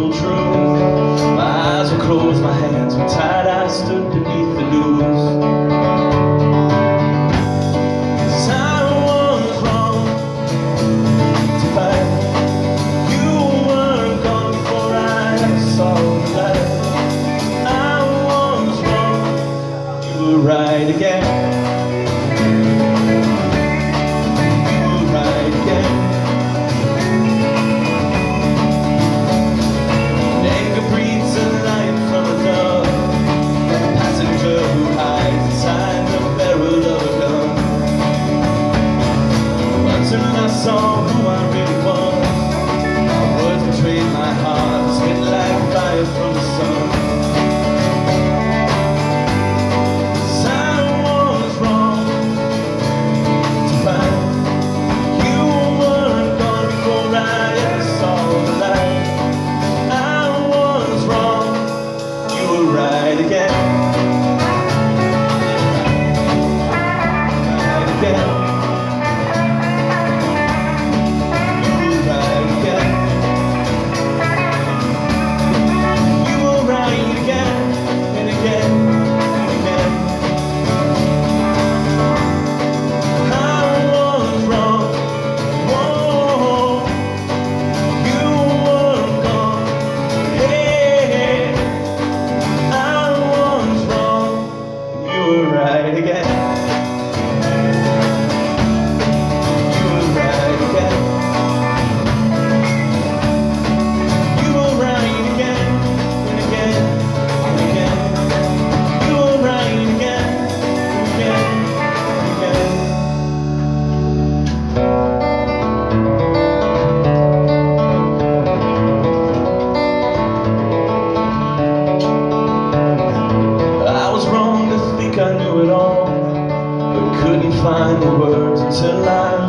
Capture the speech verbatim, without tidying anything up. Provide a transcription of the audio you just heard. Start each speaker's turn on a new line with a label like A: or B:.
A: simple truth. My eyes were closed, my hands were tied, I stood beneath the news. Right again. You right again. Anger breathes a light from a dove, a passenger who hides inside the barrel of a gun. Until I saw who I really was, my words betrayed my heart, spit like fire from the sun. Right again. Right again. You were right again. You were right again and again and again. I was wrong. Whoa. You were gone. Hey. Right again. You were right again. You were right again and again and again. You were right again and again and again. I was wrong to think I knew it all, but couldn't find the words until I